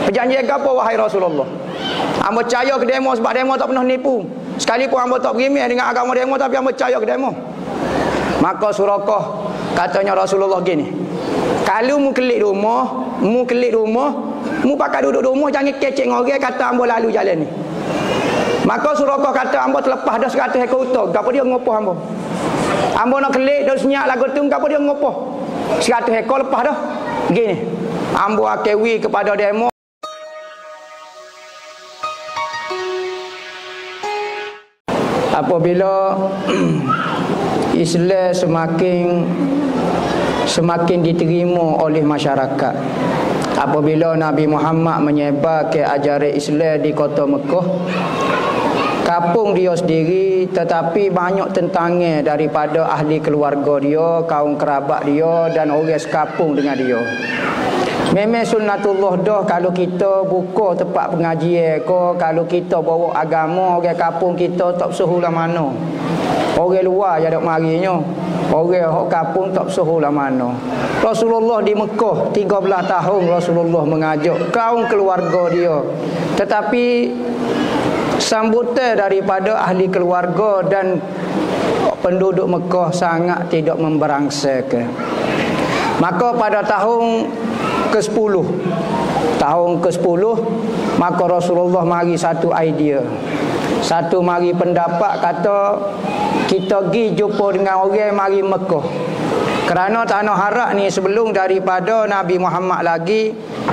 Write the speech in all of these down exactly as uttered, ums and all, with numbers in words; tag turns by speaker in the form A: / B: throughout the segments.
A: Perjanjian ke apa wahai Rasulullah? Hamba percaya ke demo sebab demo tak pernah nipu. Sekalipun hamba tak berimeh dengan agama demo, tapi hamba percaya ke demo. Maka Suraqah katanya Rasulullah gini, kalau mu kelik rumah, mu kelik rumah, mu pakai duduk rumah, jangan kecek dengan orang kata hamba lalu jalan ni. Maka Suraqah kata hamba terlepas dah seratus ekor unta. Gapo dia ngopoh hamba? Hamba nak kelik dah senyap lagu tu, gapo dia ngopoh? seratus ekor lepas dah. Gini, hamba akewi kepada demo. Apabila Islam semakin semakin diterima oleh masyarakat, apabila Nabi Muhammad menyebar ke ajaran Islam di kota Mekah, kapung dia sendiri tetapi banyak tentangnya daripada ahli keluarga dia, kaum kerabat dia dan orang sekapung dengan dia. Memang sunnatullah dah kalau kita buka tempat pengajian ke, kalau kita bawa agama orang kapung kita tak sehulah mana. Orang luar je dok marinya. Orang hok kapung tak sehulah mana. Rasulullah di Mekah tiga belas tahun Rasulullah mengajak kaum keluarga dia. Tetapi sambutan daripada ahli keluarga dan penduduk Mekah sangat tidak memberangsakan. Maka pada tahun ke sepuluh tahun ke sepuluh maka Rasulullah mari satu idea, satu mari pendapat kata kita pergi jumpa dengan orang mari Mekah. Kerana tanah Harak ni sebelum daripada Nabi Muhammad lagi,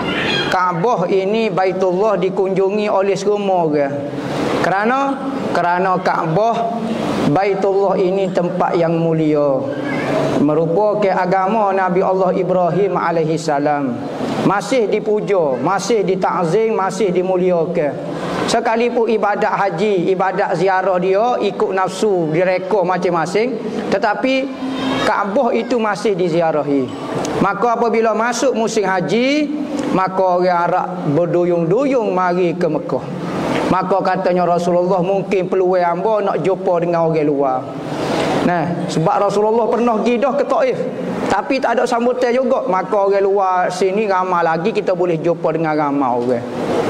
A: Kaabah ini Baitullah dikunjungi oleh semua orang. Kerana kerana Kaabah Baitullah ini tempat yang mulia, merupakan agama Nabi Allah Ibrahim alaihi salam, masih dipuja, masih ditakzim, masih dimuliakan. Sekalipun ibadat haji, ibadat ziarah dia ikut nafsu, direka masing-masing, tetapi Kaabah itu masih diziarahi. Maka apabila masuk musim haji, maka orang Arab berduyung-duyung mari ke Mekah. Maka katanya Rasulullah, mungkin peluang hamba nak jumpa dengan orang luar. Nah, sebab Rasulullah pernah pergi dah ke Taif, tapi tak ada sambutan juga. Maka orang luar sini ramai lagi, kita boleh jumpa dengan ramai orang.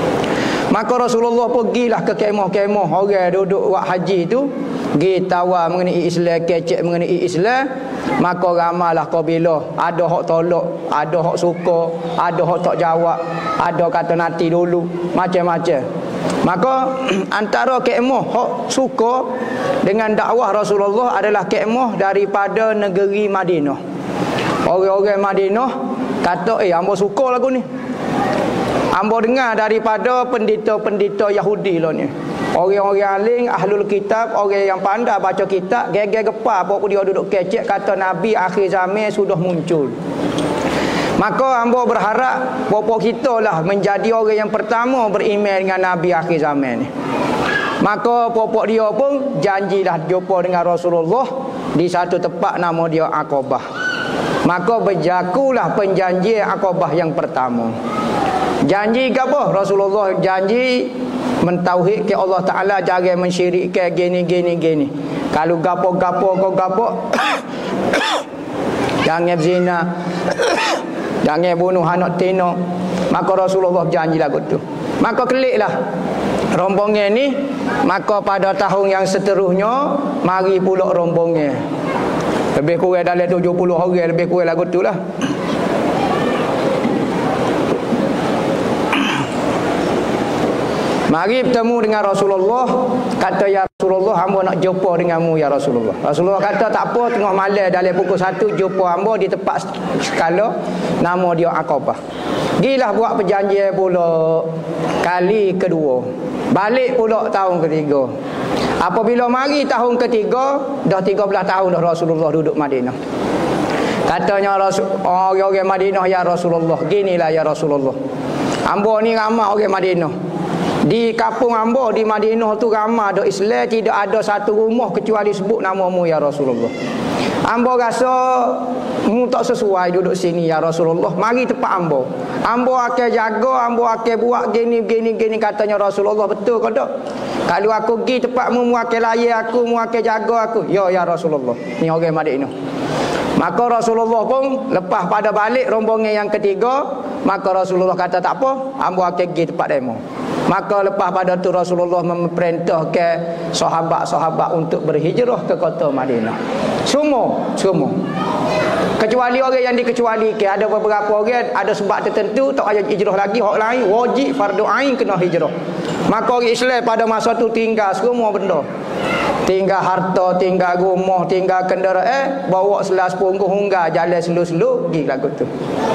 A: Maka Rasulullah pergilah ke kemah-kemah orang duduk buat haji itu, pergi tawar mengenai Islam, kecek mengenai Islam. Maka ramailah kabilah, ada hak tolak, ada hak suka, ada hak tak jawab, ada kata nanti dulu, macam-macam. Maka antara kemah hak suka dengan dakwah Rasulullah adalah kemah daripada negeri Madinah. Orang-orang Madinah kata, eh hamba suka lagu ni. Hamba dengar daripada pendeta-pendeta Yahudi lah ni. Orang-orang alim, ahlul kitab, orang yang pandai baca kitab, geger gepar bawa dia duduk kecek kata Nabi akhir zaman sudah muncul. Maka hamba berharap bapak kita lah menjadi orang yang pertama beriman dengan Nabi akhir zaman ni. Maka bapak dia pun janjilah jumpa dengan Rasulullah di satu tempat nama dia Aqabah. Maka berjakulah penjanjian Aqabah yang pertama. Janji ke apa? Rasulullah janji mentauhidkan Allah Ta'ala, jangan mensyirikkan gini gini gini. Kalau gapo-gapo kau gapo jangan zina, jangan bunuh anak tino. Maka Rasulullah janji lagu tu. Maka keliklah rombongan ni. Maka pada tahun yang seterusnya mari pula rombongan. Lebih kurang dalam tujuh puluh orang, lebih kurang lagu tu lah. Mari bertemu dengan Rasulullah. Kata, ya Rasulullah, hamba nak jumpa denganmu ya Rasulullah. Rasulullah kata, tak apa, tengah malam dalam pukul satu jumpa hamba di tempat skala nama dia Aqabah. Gilah buat perjanjian pula kali kedua. Balik pula tahun ketiga. Apabila mari tahun ketiga, dah tiga belas tahun dah Rasulullah duduk Madinah. Katanya Rasul, orang-orang Madinah, ya Rasulullah, ginilah ya Rasulullah, hamba ni ramai orang Madinah. Di kampung hamba di Madinah tu ramai ada Islam, tidak ada satu rumah kecuali sebut namamu ya Rasulullah. Hamba rasa mu tak sesuai duduk sini ya Rasulullah. Mari tempat hamba. Hamba akan jaga, hamba akan buat gini gini gini. Katanya Rasulullah, betul ke tak? Kalau aku pergi tempatmu, mu akan layan aku, mu akan jaga aku. Ya ya Rasulullah. Ni orang Madinah. Maka Rasulullah pun lepas pada balik rombongan yang ketiga, maka Rasulullah kata tak apa, ambo akan pergi tempat demo. Maka lepas pada tu Rasulullah memerintahkan sahabat-sahabat untuk berhijrah ke kota Madinah. Semua, semua. Kecuali orang yang dikecualikan, ada beberapa orang ada sebab tertentu tak payah hijrah lagi, hak lain wajib fardu ain kena hijrah. Maka orang Islam pada masa tu tinggal semua benda. Tinggal harta, tinggal rumah, tinggal kenderaan, bawa selas punggung hunggar jalan selu-selu pergi lagu tu.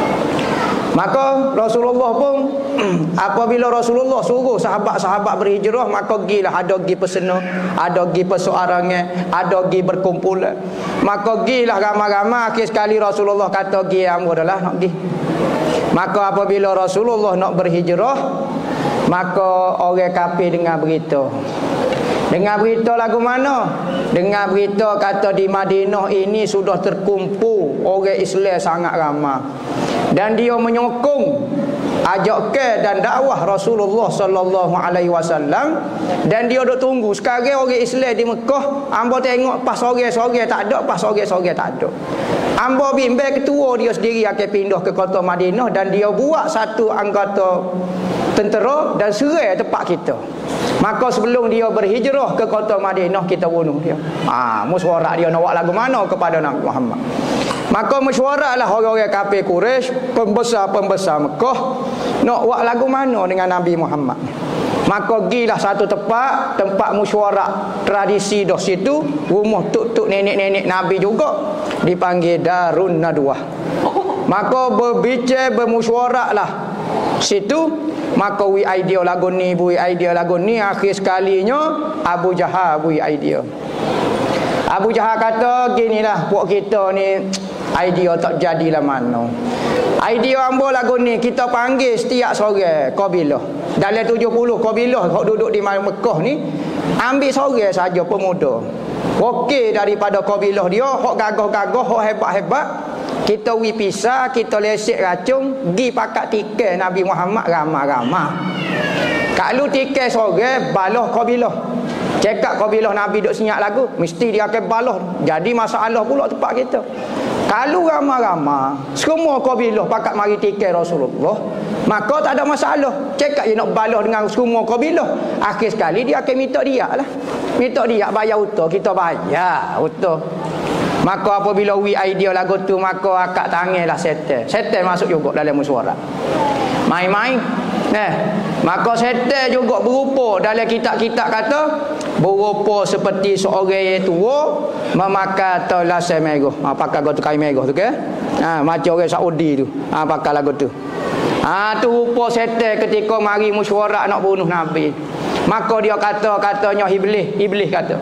A: Maka Rasulullah pun apabila Rasulullah suruh sahabat-sahabat berhijrah, maka gilah ada gi pesena, ada gi persoarangan, ada gi berkumpulan. Maka gilah ramai-ramai, akhir sekali Rasulullah kata gi ambo adalah nak gi. Maka apabila Rasulullah nak berhijrah, maka orang kafir dengar berita. Dengar berita lagu mana? Dengar berita kata di Madinah ini sudah terkumpul orang Islam sangat ramai. Dan dia menyokong ajak ke dan dakwah Rasulullah sallallahu alaihi wasallam, dan dia duk tunggu. Sekarang orang Islam di Mekah, ambo tengok pas sore-sore tak ada, pas sore-sore tak ada. Ambo bimbang ketua dia sendiri akan pindah ke kota Madinah, dan dia buat satu anggota tentera dan serai tempat kita. Maka sebelum dia berhijrah ke kota Madinah, kita bunuh dia. Ah, mesyuarat dia nak buat lagu mana kepada Nabi Muhammad. Maka mesyuaratlah orang-orang kafir Quraisy, pembesar-pembesar Mekah, nak buat lagu mana dengan Nabi Muhammad. Maka gilah satu tempat, tempat mesyuarat tradisi dah situ, rumah tuk-tuk nenek-nenek Nabi juga, dipanggil Darun Nadwah. Maka berbicara, bermesyuaratlah situ. Maka wi idea lagu ni, bui idea lagu ni, akhir sekalinya Abu Jahal bui idea. Abu Jahal kata ginilah, buat kita ni idea tak jadilah mana. Idea ambo lagu ni, kita panggil setiap sore kabilah. Dalam tujuh puluh kabilah hok duduk di Mekah ni, ambil sore saja pemuda. Okey daripada kabilah dia, hok gagah-gagah, hok hebat-hebat, kita wi pisah, kita lesek racun, gi pakat tikai Nabi Muhammad ramah-ramah. Kalau tikai sore, balah kabilah. Cekak kabilah Nabi duk senyap lagu, mesti dia akan balah. Jadi masalah pula tempat kita. Kalau ramah-ramah, semua kabilah pakat mari tikai Rasulullah, maka tak ada masalah. Cekak dia nak balah dengan semua kabilah, akhir sekali dia akan minta dia lah. Minta dia bayar hutang, kita bayar hutang. Maka apabila we idea lagu tu, maka akak tanganlah setan. Setan masuk juga dalam mesyuarat. Main-main. Nah, maka setan juga berupa dalam kitab-kitab kata berupa seperti seorang tua memakai telasai merah. Ha, pakai lagu tu kain merah tu ke? Ha, macam orang Saudi tu. Ha, pakai lagu tu. Ha, tu rupa setan ketika mari mesyuarat nak bunuh Nabi. Maka dia kata, katanya iblis, iblis kata,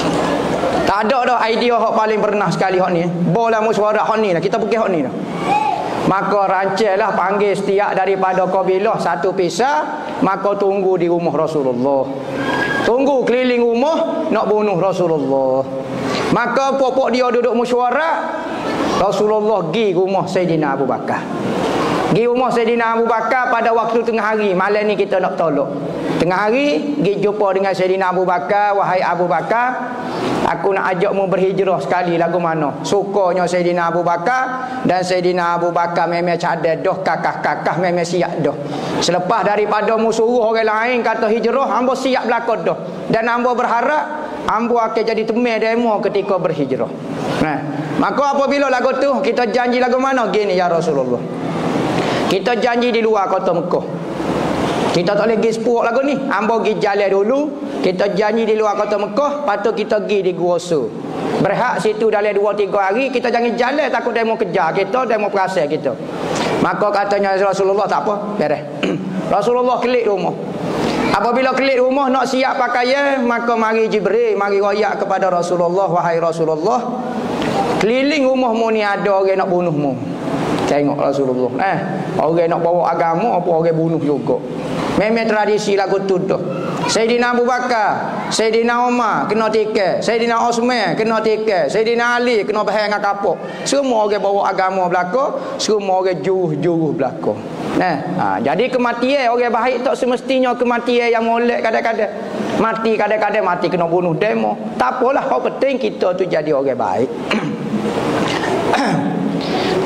A: tak ada dah idea hak paling pernah sekali hak ni. Bola mesyuarat hak ni lah, kita pergi hak ni lah. Maka rancanglah panggil setiap daripada kabilah satu pisah, maka tunggu di rumah Rasulullah. Tunggu keliling rumah nak bunuh Rasulullah. Maka popok dia duduk mesyuarat, Rasulullah pergi rumah Sayyidina Abu Bakar. Pergi rumah Sayyidina Abu Bakar pada waktu tengah hari. Malam ni kita nak tolak. Tengah hari pergi jumpa dengan Sayyidina Abu Bakar. Wahai Abu Bakar, aku nak ajakmu berhijrah sekali lagu mana. Sukanya Sayyidina Abu Bakar, dan Sayyidina Abu Bakar memang cadar dah, kakak-kakak memang siap dah. Selepas daripada musuh orang lain kata hijrah, hamba siap belakang dah. Dan hamba berharap hamba akan jadi teman demo ketika berhijrah. Nah, maka apabila lagu tu kita janji lagu mana? Gini ya Rasulullah, kita janji di luar kota Mekah. Kita tak boleh pergi sepuluh lagu ni. Hamba pergi jalan dulu. Kita janji di luar kota Mekah, patut kita pergi di Gua Sur. Berhak situ dalam dua tiga hari. Kita jangan jalan takut demo kejar kita, demo perasaan kita. Maka katanya Rasulullah, tak apa, beres. Rasulullah kelik rumah. Apabila kelik rumah nak siap pakaian, maka mari Jibril, mari royak kepada Rasulullah, wahai Rasulullah, keliling rumahmu ni ada orang nak bunuhmu. Tengok Rasulullah, eh, orang nak bawa agama, apa orang bunuh juga. Memang tradisi lagu tu dah. Sayyidina Abu Bakar, Sayyidina Umar kena tikai, Sayyidina Osman kena tikai, Sayyidina Ali kena bahang dengan kapok. Semua orang bawa agama belaka, semua orang juruh-juruh belaka. Nah, ha, jadi kematian orang baik tak semestinya kematian yang molek kadang-kadang. Mati kadang-kadang mati kena bunuh demo. Tak apalah, yang penting kita tu jadi orang baik.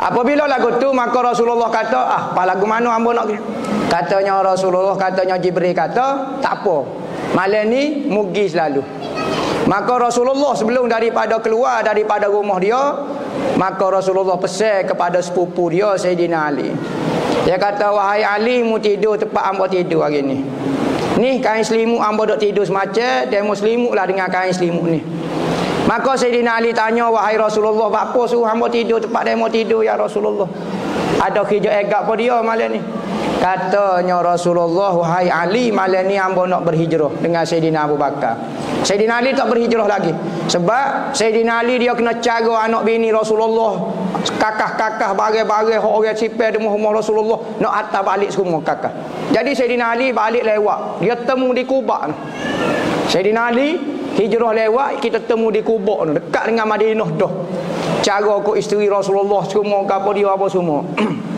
A: Apabila lagu tu, maka Rasulullah kata, ah, apa lagu mana hamba nak? Katanya Rasulullah, katanya Jibril kata, tak apa, malam ni mugi selalu. Maka Rasulullah sebelum daripada keluar daripada rumah dia, maka Rasulullah pesan kepada sepupu dia, Sayyidina Ali. Dia kata, wahai Ali, mu tidur tempat hamba tidur hari ni. Ni kain selimut hamba duk tidur semacam, demo selimut lah dengan kain selimut ni. Maka Sayyidina Ali tanya, wahai Rasulullah, apa suruh hamba tidur tempat demo tidur ya Rasulullah? Ada kerja egak apa dia malam ni? Katanya Rasulullah, wahai Ali, malam ni hamba nak berhijrah dengan Sayyidina Abu Bakar. Sayyidina Ali tak berhijrah lagi. Sebab Sayyidina Ali dia kena cara anak bini Rasulullah, kakah-kakah bagai-bagai orang sipir di rumah Rasulullah nak hantar balik semua kakah. Jadi Sayyidina Ali balik lewat. Dia temu di Kuba. Sayyidina Ali hijrah lewat, kita temu di Kuba dekat dengan Madinah dah. Cara ko isteri Rasulullah semua apa dia apa semua.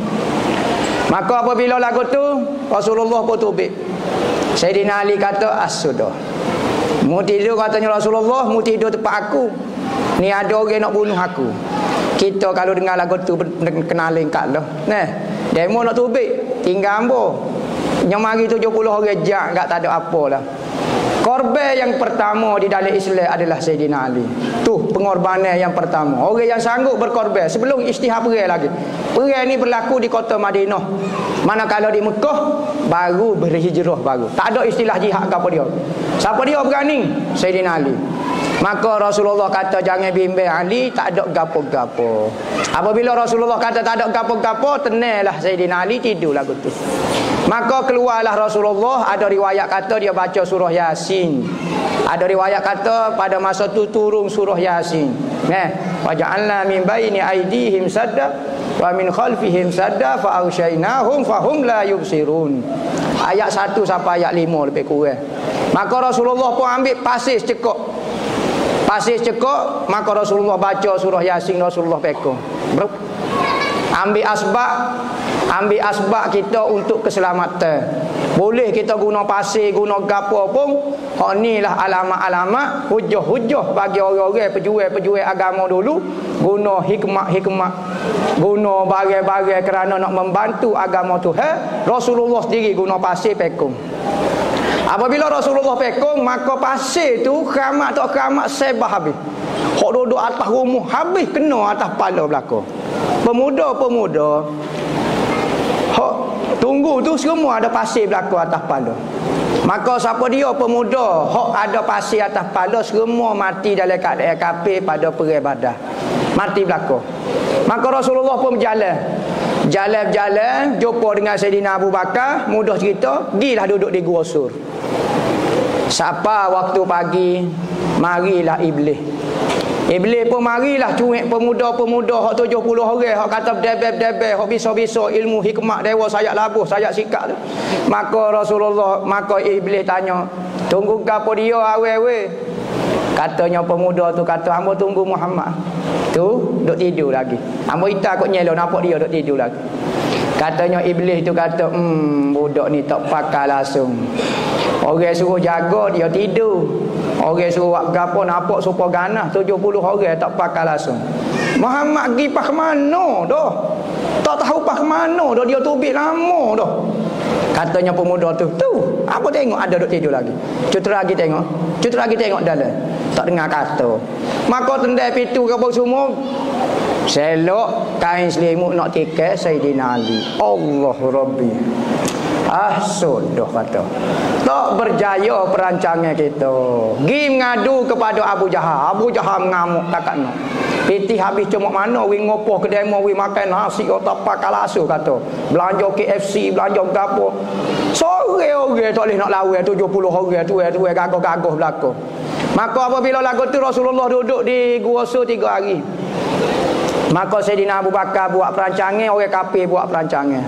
A: Maka apabila lagu tu Rasulullah pun tubik. Sayyidina Ali kata, as-sudah. Mu tidur katanya Rasulullah, mu tidur tempat aku. Ni ada orang nak bunuh aku. Kita kalau dengar lagu tu kenalin kat lah. Nah, demo nak tubik, tinggal ambo. Yang mari tujuh puluh orang jak, enggak tak ada apalah. Korban yang pertama di dalam Islam adalah Sayyidina Ali. Tu pengorbanan yang pertama. Orang yang sanggup berkorban sebelum isytihad perang lagi. Perang ni berlaku di kota Madinah. Manakala di Mekah baru berhijrah baru. Tak ada istilah jihad ke apa dia. Siapa dia berani? Sayyidina Ali. Maka Rasulullah kata jangan bimbang Ali, tak ada gapo-gapo. Apabila Rasulullah kata tak ada gapo-gapo, tenanglah Sayyidina Ali, tidur lagu tu. Maka keluarlah Rasulullah. Ada riwayat kata dia baca surah Yasin. Ada riwayat kata pada masa tu turun surah Yasin. Nah, wa ja'alna min baini aydihim sadda wa min khalfihim sadda fa aghshaynahum fahum la yubsirun. Ayat satu sampai ayat lima lebih kurang. Maka Rasulullah pun ambil pasir cekok. Pasir cekok, maka Rasulullah baca surah Yasin, Rasulullah pekong. Ambil asbab, ambil asbab kita untuk keselamatan. Boleh kita guna pasir, guna gapo pun. Hak inilah alamat-alamat, hujah-hujah bagi orang-orang pejuang-pejuang agama dulu. Guna hikmat-hikmat, guna bagai-bagai kerana nak membantu agama Tuhan. Rasulullah sendiri guna pasir pekong. Apabila Rasulullah pekong, maka pasir tu keramat tak keramat sebah habis. Hak duduk atas rumah habis kena atas kepala belakang. Pemuda-pemuda hak tunggu tu semua ada pasir belakang atas kepala. Maka siapa dia pemuda hak ada pasir atas kepala, semua mati dalam keadaan kafir pada perang Badar. Mati belakang. Maka Rasulullah pun berjalan. Jalan-jalan jumpa dengan Sayyidina Abu Bakar, mudah cerita, gilah duduk di Gua Sur. Siapa waktu pagi, marilah iblis. Iblis pun marilah cuik pemuda-pemuda hak tujuh puluh orang hak kata debel-debel hak bisa-bisa ilmu hikmat dewa sayat labuh sayat sikap tu. Maka Rasulullah, maka iblis tanya, tunggu gapo dia awe-awe? Katanya pemuda tu kata, hamba tunggu Muhammad. Tu duk tidur lagi. Hamba ita kok nyelo nampak dia duk tidur lagi. Katanya iblis tu kata, hmm budak ni tak pakai langsung. Orang suruh jaga dia tidur. Orang suruh buat gapo nampak supaya ganas tujuh puluh orang tak pakai langsung. Muhammad pergi pas mana dah? Tak tahu pas mana dah, dia tubik lama dah. Katanya pemuda tu, tu apa tengok ada duk tidur lagi. Cuti lagi tengok. Cuti lagi tengok dalam. Tak dengar kata. Maka tendai pintu ke apa semua. Selok kain selimut nak tikai Sayyidina Ali. Allah Rabbi. Ah sudah kata. Tak berjaya perancangan kita. Gi mengadu kepada Abu Jahal. Abu Jahal mengamuk kakaknya. Piti habis cuma mana wi ngopo ke demo wi makan nasi otak pakalasu kata. Belanja K F C, belanja gapo. Sore orang tak boleh nak lawan tujuh puluh orang tu tu gagah-gagah belaka. Maka apabila lagu tu Rasulullah duduk di Gua Sur tiga hari. Maka Sayyidina Abu Bakar buat perancangan, orang kafir buat perancangan.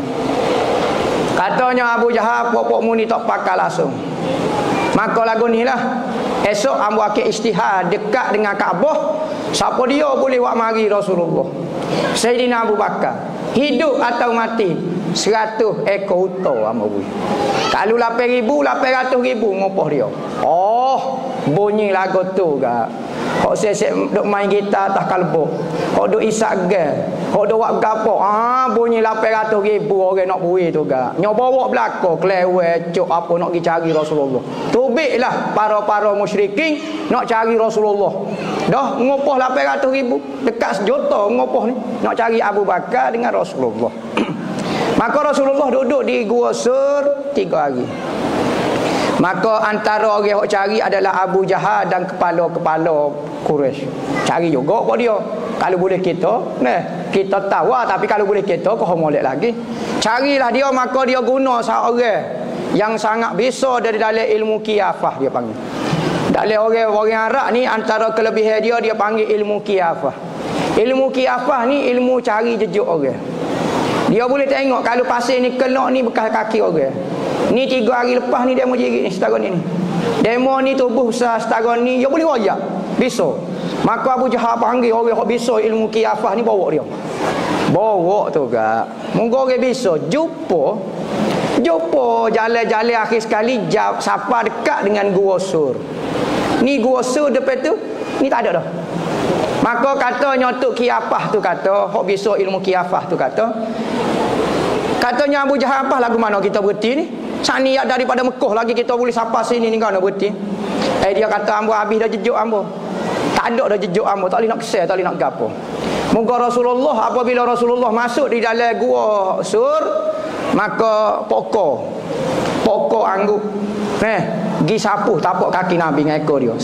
A: Katanya Abu Jahal, pokok mu ni tak pakai langsung. Maka lagu ni lah. Esok ambo akik ijtihad dekat dengan Kaabah. Siapa dia boleh buat mari Rasulullah? Sayyidina Abu Bakar. Hidup atau mati? Seratus ekor unta ambo bui. Kalau lapan ribu, lapan ratus ribu ngopoh dia. Oh, bunyi lagu tu gak. Hok sesek duk main gitar atas kalbuk. Hok duk isak gas. Hok dak buat gapo? Ah bunyi lapan ratus ribu orang nak bui tu gak. Nyo bawa belako klewe cuk apa nak pergi cari Rasulullah. Tubiklah para-para musyrikin nak cari Rasulullah. Dah ngopoh lapan ratus ribu dekat sejuta ngopoh ni nak cari Abu Bakar dengan Rasulullah. Maka Rasulullah duduk di Gua Sur tiga hari. Maka antara orang yang cari adalah Abu Jahal dan kepala-kepala Quraisy. Cari juga kok dia. Kalau boleh kita, nah, kita tahu lah, tapi kalau boleh kita kau molek lagi. Carilah dia, maka dia guna seorang yang sangat bisa dari dalam ilmu qiyafah dia panggil. Dalam orang-orang Arab ni antara kelebihan dia dia panggil ilmu qiyafah. Ilmu qiyafah ni ilmu cari jejak orang. Dia boleh tengok kalau pasir ni kelok ni bekas kaki orang. Ni tiga hari lepas ni demo jerit ni setahun ni. Demo ni tubuh besar setahun ni, dia boleh royak. Bisa. Maka Abu Jahal panggil orang yang bisa ilmu qiyafah ni bawa dia. Bawa tu gak. Moga orang bisa jumpa. Jumpa jalan-jalan akhir sekali jauh siapa dekat dengan Gua Sur. Ni Gua Sur depan tu ni tak ada dah. Maka katanya tok qiyafah tu kata, hok bisa ilmu qiyafah tu kata. Katanya Abu Jahal apa lagu mana kita berhenti ni? Sani daripada Mekah lagi kita boleh sapa sini ni kan nak berhenti. Eh dia kata ambo habis dah jejuk ambo. Tak ada dah jejuk ambo, tak boleh nak kesal, tak boleh nak gapo. Moga Rasulullah apabila Rasulullah masuk di dalam Gua Sur, maka pokok pokok anggur eh gi sapuh tapak kaki Nabi dengan ekor dia.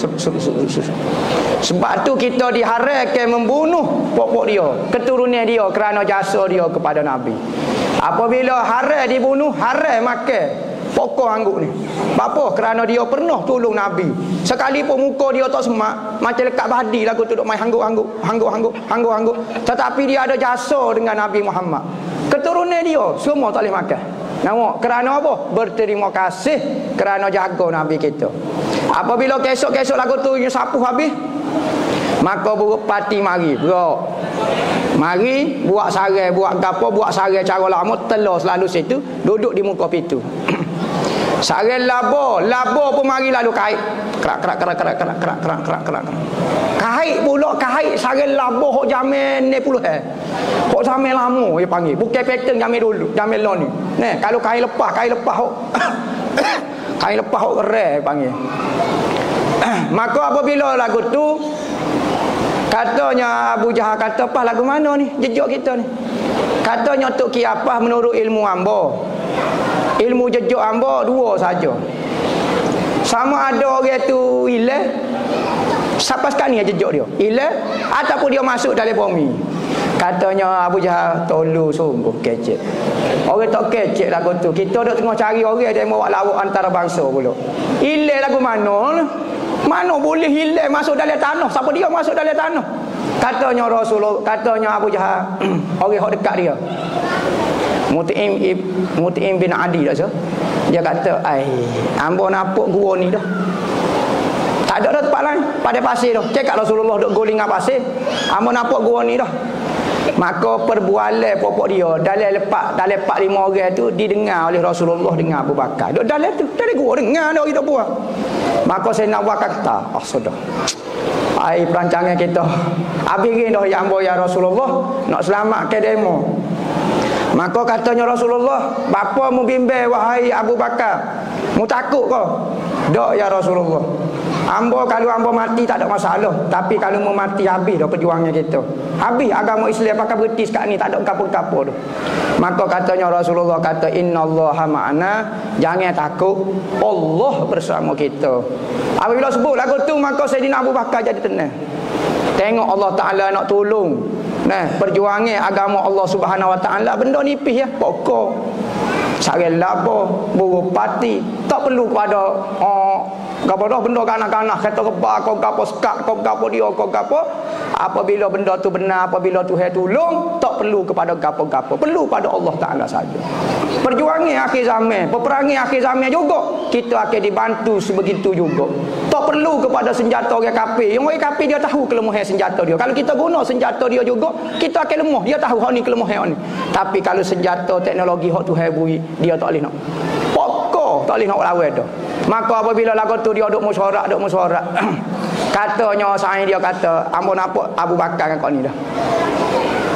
A: Sebab tu kita diharamkan membunuh pokok dia, keturunan dia kerana jasa dia kepada Nabi. Apabila haram dibunuh, haram makan pokok anggur ni. Apa? Kerana dia pernah tolong Nabi. Sekalipun muka dia tak semak, macam lekat badi lah aku duduk main hanggut-hanggut, hanggut-hanggut, hanggut-hanggut. Tetapi dia ada jasa dengan Nabi Muhammad. Keturunan dia semua tak boleh makan. Nampak? Kerana apa? Berterima kasih kerana jaga Nabi kita. Apabila kesok-kesok lagu tu sapuh habis, maka buruk pati mari berak. Mari buat sarai, buat gapo, buat sarai cara lama, telur selalu situ, duduk di muka pintu. Sarai labo, labo pun mari lalu kait. Kerak kerak kerak kerak kerak kerak kerak kerak kerak. Kait pula kait sarai labo hok jamin ni puluh eh. Hok jamin lama dia panggil. Bukan pattern jamin dulu, jamin lo ni. Nah, kalau kait lepas, kait lepas hok kait lepas hok keren panggil. Maka apabila lagu tu katanya Abu Jahal kata apa lagu mana ni jejak kita ni. Katanya tok qiyafah menurut ilmu hamba. Ilmu jejak hamba dua saja. Sama ada orang tu hilang siapa sekali jejak dia hilang ataupun dia masuk dalam bumi. Katanya Abu Jahal tolu sungguh kecek. Orang tak kecek lagu tu. Kita dak tengah cari orang dia mau buat lawak antara bangsa pula. Hilang lagu mana? Mana boleh hilang masuk dalam tanah? Siapa dia masuk dalam tanah? Katanya Rasulullah, katanya Abu Jahal, orang yang dekat dia. Mut'im Mut'im bin Adi dah so. Dia kata, "Ai, ambo nampak gua ni dah. Tak ada dah tempat lain, pada pasir dah. Cakap Rasulullah duk goling dengan pasir. Ambo nampak gua ni dah." Maka perbualan popok dia dalam lepak dalam empat lima orang tu didengar oleh Rasulullah dengan Abu Bakar. Duk dalam tu, dalam gua dengar dah kita buat. Maka saya nak buat kata, "Ah sudah. Ai perancangan kita habis dah yang ambo ya Rasulullah nak selamatkan demo." Maka katanya Rasulullah, "Bapa mu bimbang wahai Abu Bakar. Mu takut ke?" "Dak ya Rasulullah. Ambo kalau ambo mati tak ada masalah, tapi kalau mu mati habis dah perjuangan kita. Habis agama Islam pakai berhenti sekat ni, tak ada kapur-kapur tu." Maka katanya Rasulullah kata, "Innallaha ma'ana." Jangan takut, Allah bersama kita. Apabila sebut lagu tu, maka Sayyidina Abu Bakar jadi tenang. Tengok Allah Ta'ala nak tolong. Nah, perjuangan agama Allah Subhanahu Wa Ta'ala benda nipis ya, pokok. Sarai labo, buruk pati, tak perlu kepada oh, gapo dah benda kanak-kanak kata rebah kau gapo sekat kau gapo dia kau gapo. Apabila benda tu benar, apabila Tuhan tolong, tak perlu kepada gapo-gapo, perlu pada Allah Ta'ala saja. Perjuangan akhir zaman, peperangan akhir zaman juga kita akan dibantu sebegitu juga. Tak perlu kepada senjata orang kafir. Yang orang kafir dia tahu kelemahan senjata dia. Kalau kita guna senjata dia juga, kita akan lemah. Dia tahu hak ni kelemahan ni. Tapi kalau senjata teknologi hak Tuhan beri, dia tak boleh nak. Pokok tak boleh nak lawan dah. Maka apabila lagu tu dia duk musyawarah, duk musyawarah. Katanya sain dia kata, "Ambo nampak Abu Bakar kan kau ni dah."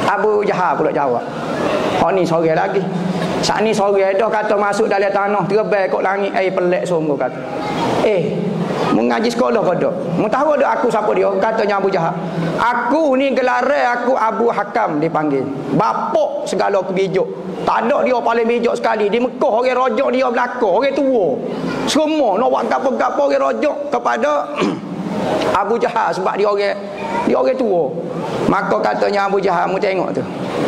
A: Abu Jahal pula jawab. Oh ni sore lagi. Saat ni sore dah kata masuk dalam tanah terbang kok langit air pelik sungguh kata. Eh, mengaji sekolah kau dak. Mu tahu dak aku siapa dia? Katanya Abu Jahal. Aku ni gelar aku Abu Hakam dipanggil. Bapak segala kebijuk. Tak ada dia paling bijak sekali. Di Mekah orang rojok dia belakang, orang tua. Semua nak buat gapo-gapo orang rojok kepada Abu Jahal sebab dia orang dia orang tua. Maka katanya Abu Jahal, mu tengok tu.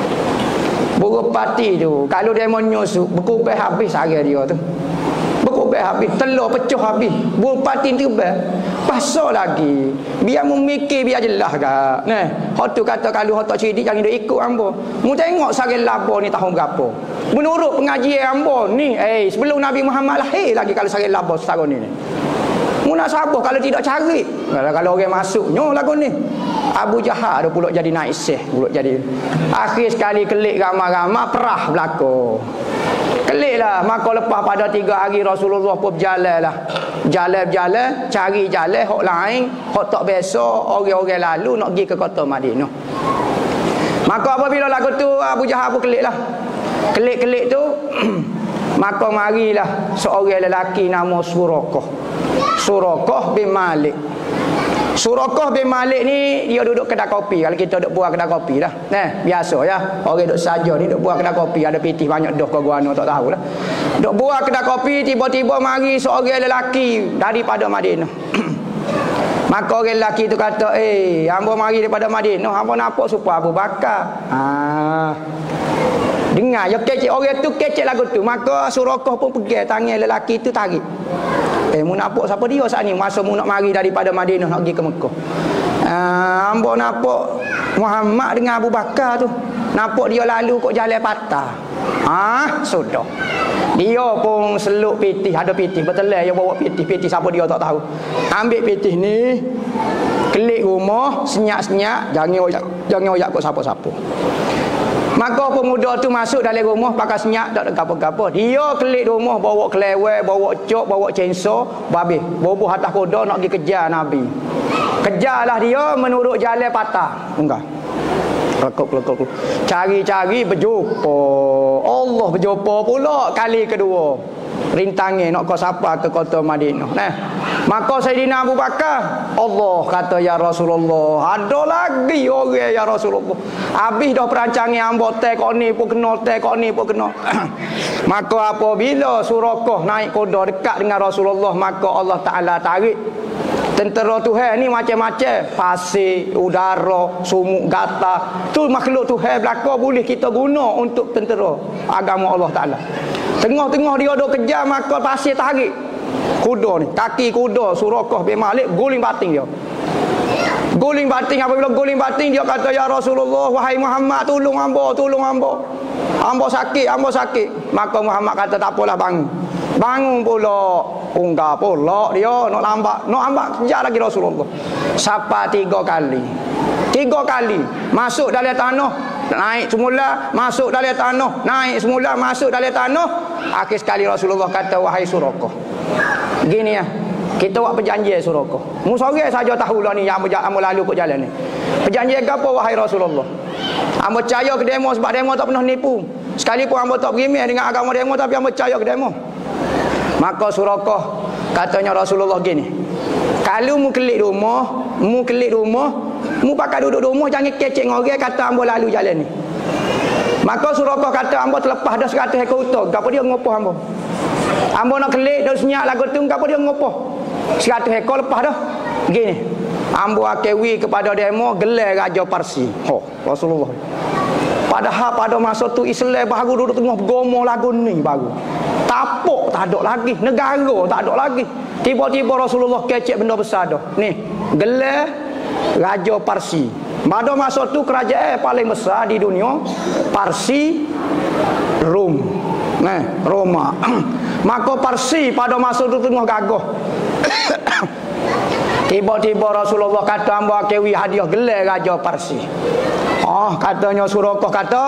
A: Burung pati tu, kalau dia mau nyusuk, berkubai habis hari dia tu. Berkubai habis, telur pecah habis. Burung pati tu ber, pasal lagi. Biar memikir biar jelas kak. Nah, hot tu kata kalau hot tak cerdik jangan dia ikut ambo. Mu tengok sari laba ni tahun berapa. Menurut pengajian ambo ni, eh sebelum Nabi Muhammad lahir lagi kalau sari laba setahun ni. Mu nak sabar kalau tidak cari. Kalau, kalau orang masuk, nyo lagu ni. Abu Jahal dah pulak jadi naik seh, pulak jadi. Akhir sekali kelik ramai-ramai perah berlaku. Kelik lah, maka lepas pada tiga hari Rasulullah pun berjalan lah. Jalan-jalan, cari jalan hok lain, hok tak biasa, orang-orang lalu nak pergi ke kota Madinah. Maka apabila lagu tu Abu Jahal pun kelik lah. Kelik-kelik tu maka marilah seorang lelaki nama Suraqah. Suraqah bin Malik. Suraqah bin Malik ni dia duduk kedai kopi. Kalau kita duduk buah kedai kopi lah. Nah, biasa ya. Orang duduk saja ni duduk buah kedai kopi, ada pitih banyak dah kau guano tak tahu lah. Duduk buah kedai kopi, tiba-tiba mari seorang lelaki daripada Madinah. Maka orang lelaki tu kata, "Eh, hamba mari daripada Madinah, hamba nampak supaya Abu Bakar." Ah. Dengar ya kecek orang tu kecek lagu tu. Maka Suraqah pun pergi tangan lelaki tu tarik. Eh, mu nampak siapa dia saat ni? Masa mu nak mari daripada Madinah nak pergi ke Mekah. Ah, hamba nampak Muhammad dengan Abu Bakar tu. Nampak dia lalu kok jalan patah. Ah, sudah. Dia pun seluk pitih, ada pitih betul lah dia bawa pitih, pitih siapa dia tak tahu. Ambil pitih ni, kelik rumah, senyap-senyap, jangan oyak, jangan oyak kok siapa-siapa. Maka pemuda tu masuk dalam rumah pakai senyap tak ada apa-apa. Dia kelik rumah bawa kelewek, bawa cok, bawa chainsaw, babih. Boboh atas kuda nak pergi kejar Nabi. Kejarlah dia menurut jalan patah. Enggak. Lekuk-lekuk. Cari-cari berjumpa. Allah berjumpa pula kali kedua. Rintangan nak kau sapa ke kota Madinah. Nah, maka Sayyidina Abu Bakar, Allah kata ya Rasulullah, ada lagi orang ya Rasulullah. Habis dah perancangan hamba teh kok ni pun kena, teh kok ni pun kena. Maka apabila Suraqah naik kuda dekat dengan Rasulullah, maka Allah Taala tarik tentera Tuhan ni macam-macam, pasir, udara, sumuk, gatal. Tu makhluk Tuhan belaka boleh kita guna untuk tentera agama Allah Taala. Tengah-tengah dia duk kejar maka pasir tarik kuda ni, kaki kuda Suraqah bin Malik guling bating dia. Guling bating, apabila guling bating dia kata ya Rasulullah, wahai Muhammad, tolong hamba, tolong hamba. Hamba sakit, hamba sakit. Maka Muhammad kata tak apalah, bangun. Bangun pula. Unggah pula dia nak lambat, nak lambat kejar lagi Rasulullah. Sapa tiga kali. Tiga kali masuk dalam tanah, naik semula, masuk dalam tanah, naik semula, masuk dalam tanah. Akhir sekali Rasulullah kata, wahai Suraqah, gini ya, kita buat perjanjian Suraqah. Mu sorang saja tahulah ni yang amba lalu kok jalan ni. Perjanjian apa wahai Rasulullah? Amba percaya ke demo sebab demo tak pernah nipu. Sekalipun amba tak berimeh dengan agama demo, tapi amba percaya ke demo. Maka Suraqah katanya Rasulullah gini, kalau mu kelik rumah, mu kelik rumah, mu pakai duduk rumah, jangan kecek dengan orang kata hamba lalu jalan ni. Maka Suraqah kata hamba terlepas dah seratus ekor unta, gapo dia ngopoh hamba. Hamba nak kelik dah senyap lagu tu, gapo dia ngopoh. seratus ekor lepas dah. Gini, hamba akewi kepada demo gelar Raja Parsi. Oh, Rasulullah. Padahal pada masa tu Islam baru duduk tengah bergomo lagu ni baru. Tapuk tak ada lagi, negara tak ada lagi. Tiba-tiba Rasulullah kecek benda besar dah. Ni, gelar Raja Parsi. Pada masa tu kerajaan paling besar di dunia Parsi, Rom. Nah, Roma. Maka Parsi pada masa tu tengah gagah. Tiba-tiba Rasulullah kata hamba kewi hadiah gelar Raja Parsi. Oh, katanya Suraqah kata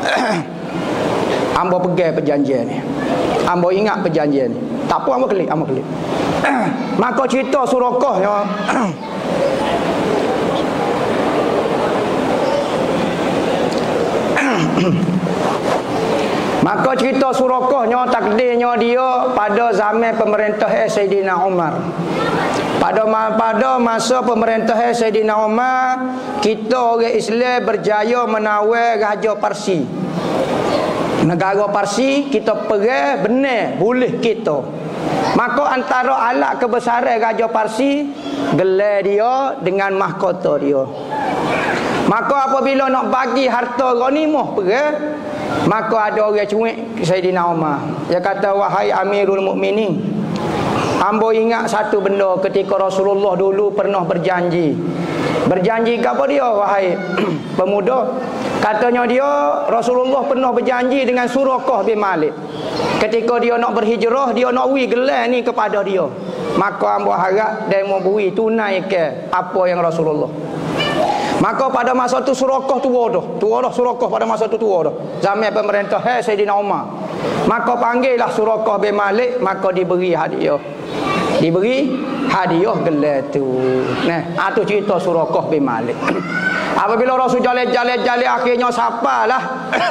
A: hamba pegang perjanjian ni. Hamba ingat perjanjian ni. Tak apa hamba kelik, hamba kelik. Maka cerita Suraqah ya. Maka cerita Suraqahnya, takdirnya dia pada zaman pemerintah Sayyidina Umar. Pada pada masa pemerintah Sayyidina Umar, kita orang Islam berjaya menawar Raja Parsi. Negara Parsi kita perang benar boleh kita. Maka antara alat kebesaran Raja Parsi, gelar dia dengan mahkota dia. Maka apabila nak bagi harta ghanimah perang, maka ada orang cuik Sayyidina Umar. Dia kata, wahai Amirul Mukminin, hamba ingat satu benda ketika Rasulullah dulu pernah berjanji. Berjanji ke apa dia, wahai pemuda? Katanya dia, Rasulullah pernah berjanji dengan Suraqah bin Malik. Ketika dia nak berhijrah, dia nak beri gelar ni kepada dia. Maka hamba harap dia mau beri tunai ke apa yang Rasulullah. Maka pada masa tu Suraqah tua dah. Tua dah Suraqah pada masa tu tua dah. Zaman pemerintah hai Sayyidina Umar. Maka panggillah Suraqah bin Malik, maka diberi hadiah. Diberi hadiah gelar tu. Nah, itu cerita Suraqah bin Malik. Apabila Rasul jalan-jalan-jalan akhirnya sapalah.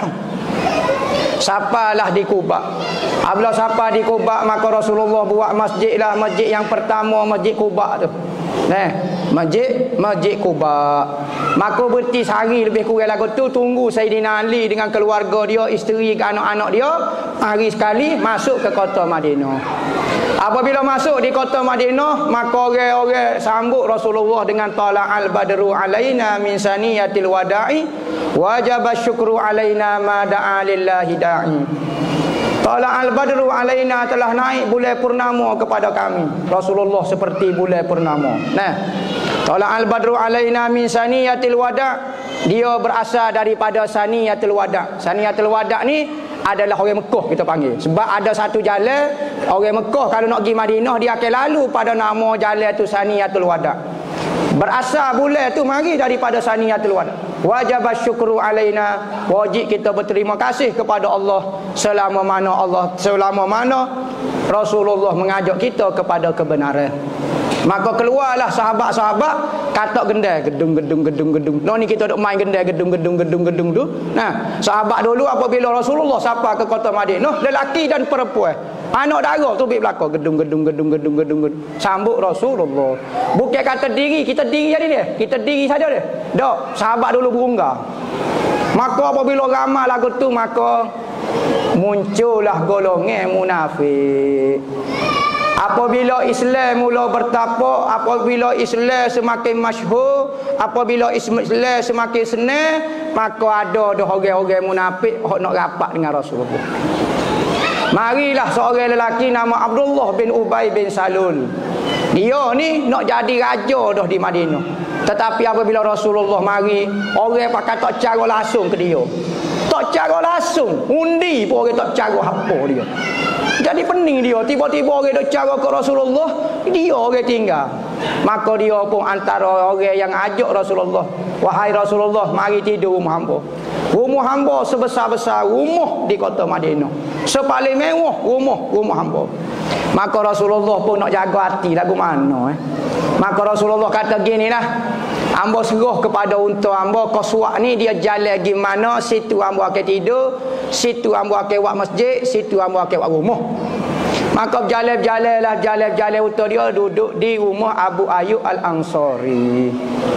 A: Sapalah di Kuba. Apabila sapa di Kuba, maka Rasulullah buat masjid lah, masjid yang pertama, masjid Kuba tu. Nah, masjid masjid Kuba. Maka berhenti sehari lebih kurang lagu tu, tunggu Sayyidina Ali dengan keluarga dia, isteri dan anak-anak dia, hari sekali masuk ke kota Madinah. Apabila masuk di kota Madinah, maka orang-orang sambut Rasulullah dengan tala'al badru alaina min saniyatil wada'i wajaba syukru alaina ma da'a lillahi da'i. Tala'al badru alaina, telah naik bulan purnama kepada kami. Rasulullah seperti bulan purnama. Nah, tala'al badru alaina min saniyatil wada', dia berasal daripada saniyatul wada'. Saniyatul wada' ni adalah orang Mekah kita panggil. Sebab ada satu jalan orang Mekah kalau nak pergi Madinah, dia akan lalu pada nama jalan tu Saniyatul Wada'. Berasal bulan tu mari daripada Saniyatul Wada'. Wajib syukru alaina, wajib kita berterima kasih kepada Allah selama mana Allah selama mana Rasulullah mengajak kita kepada kebenaran. Maka keluarlah sahabat-sahabat katak gendai gedung-gedung gedung-gedung. Noh ni kita duk main gendai gedung-gedung gedung-gedung tu. Nah, sahabat dulu apabila Rasulullah sapa ke kota Madinah, lelaki dan perempuan, anak dara tu pergi belakang gedung-gedung gedung-gedung gedung-gedung sambut Rasulullah. Bukan kata diri, kita diri jadi dia. Kita diri saja dia. Dak, sahabat dulu berungga. Maka apabila ramai lagu tu, maka muncullah golongan munafik. Apabila Islam mula bertapak, apabila Islam semakin masyhur, apabila Islam semakin senang, maka ada dah orang-orang munafik hok nak rapat dengan Rasulullah. Marilah seorang lelaki nama Abdullah bin Ubay bin Salul. Dia ni nak jadi raja dah di Madinah. Tetapi apabila Rasulullah mari, orang pakai tak cara langsung ke dia. Tak cara langsung, undi pun orang tak cara apa dia. Jadi pening dia, tiba-tiba orang dok cara ke Rasulullah, dia orang tinggal. Maka dia pun antara orang yang ajak Rasulullah, wahai Rasulullah, mari tidur rumah hamba. Rumah hamba sebesar-besar rumah di kota Madinah. Sepaling mewah rumah rumah hamba. Maka Rasulullah pun nak jaga hati lagu mana eh. Maka Rasulullah kata ginilah, hamba serah kepada unta hamba, kau suak ni dia jalan gimana, situ hamba akan tidur, situ hamba akan buat masjid, situ hamba akan buat rumah. Maka berjalan-berjalan lah, jalan-berjalan unta dia duduk di rumah Abu Ayyub Al-Ansari.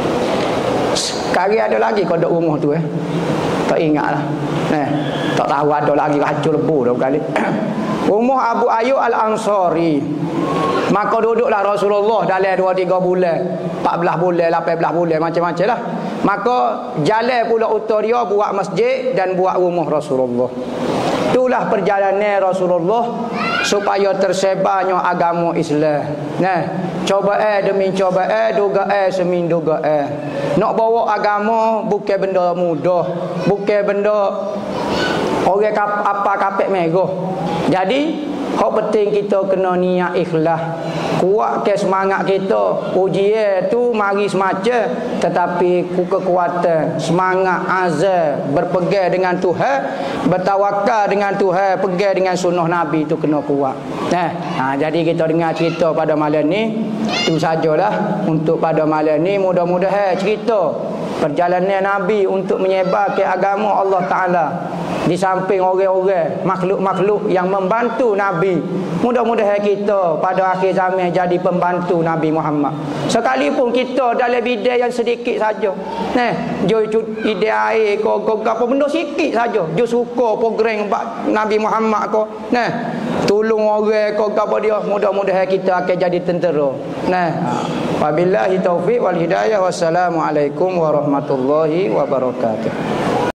A: Sekarang ada lagi kau duduk rumah tu eh. Tak ingat lah. Nah, tak tahu ada lagi hancur lebu dah kali. Rumah Abu Ayyub Al-Ansari. Maka duduklah Rasulullah dalam dua tiga bulan, empat belas bulan, lapan belas bulan, macam-macam lah. Maka jalan pula unta dia buat masjid dan buat rumah Rasulullah. Itulah perjalanan Rasulullah supaya tersebarnya agama Islam. Nah, cobaan demi cobaan, dugaan demi dugaan. Nak bawa agama bukan benda mudah, bukan benda orang kap, apa kapek megah. Jadi hak penting kita kena niat ikhlas. Kuatkan semangat kita. Ujian tu mari semacam, tetapi kekuatan, semangat azam berpegang dengan Tuhan, bertawakal dengan Tuhan, pegang dengan sunnah Nabi tu kena kuat. Nah, ha, jadi kita dengar cerita pada malam ni. Itu sajalah untuk pada malam ni. Mudah-mudahan cerita perjalanan Nabi untuk menyebarkan agama Allah Ta'ala, di samping orang-orang makhluk-makhluk yang membantu Nabi. Mudah-mudahan kita pada akhir zaman jadi pembantu Nabi Muhammad. Sekalipun kita dalam bidang yang sedikit saja, nah, jo ide air ko ko apa benda sikit saja, jo suka program Nabi Muhammad ko, nah, tolong orang ko apa dia, mudah-mudahan kita akan jadi tentera. Nah, wabillahi taufik wal hidayah. Wassalamualaikum warahmatullahi wabarakatuh.